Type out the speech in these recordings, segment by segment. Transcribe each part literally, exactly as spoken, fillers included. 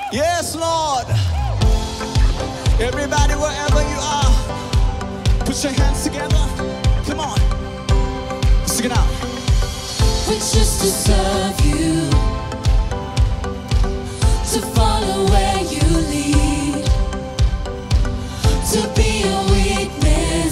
Yes, Lord. Everybody, wherever you are, put your hands together. Come on. Sing it out. We choose to serve you, to follow where you lead, to be your witness,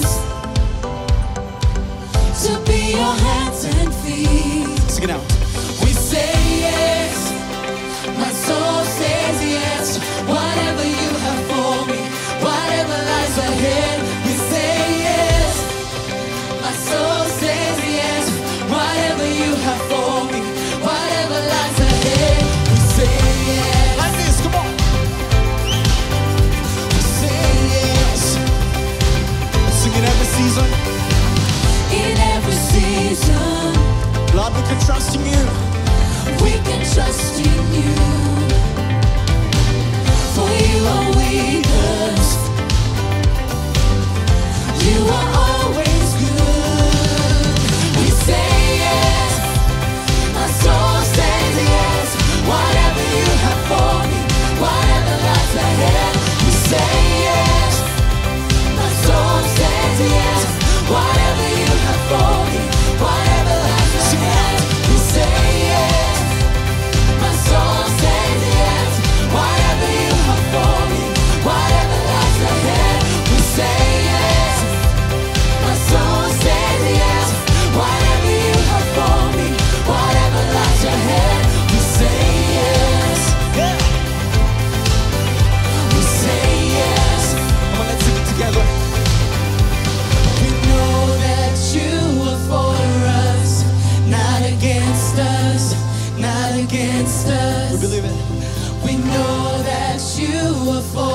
to be your hands and feet. Sing it out. We say yes, my soul says yes. Whatever you have for me, whatever lies ahead, we say yes. My soul says yes. Whatever you have for me, whatever lies ahead, we say yes. Like this, come on. We say yes. Sing it every season. In every season, Lord, we can trust in you. we can trust in you. For you are with us. You are always good. We say yes. My soul says yes. Whatever you have for me, whatever lies ahead, we say yes. My soul says yes. Whatever you have for me, whatever lies ahead, we say yes. My soul says yes. Whatever you have for me, whatever lies ahead, we say yes. My soul says yes. Whatever you have for me, whatever lies ahead, we say yes. Yeah. We say yes. Come on, let's sing it together. We know that you are for us, not against us, not against We us. believe it. We know that you are for